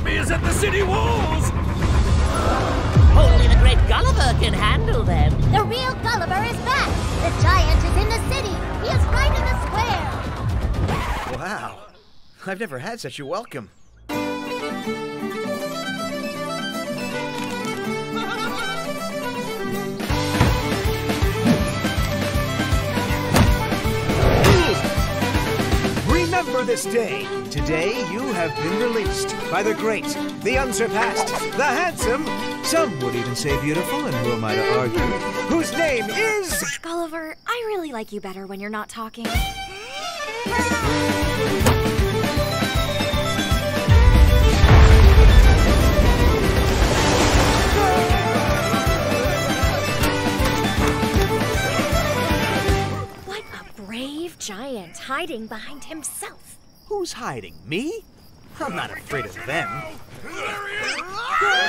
army is at the city walls! Only the great Gulliver can handle them. The real Gulliver is back! The giant is in the city! He is right in the square! Wow. I've never had such a welcome. Remember this day. Today you have been released by the great, the unsurpassed, the handsome, some would even say beautiful, and who am I to argue, whose name is... Gulliver, I really like you better when you're not talking. What a brave giant hiding behind himself. Who's hiding? Me? I'm not afraid of them. There he is!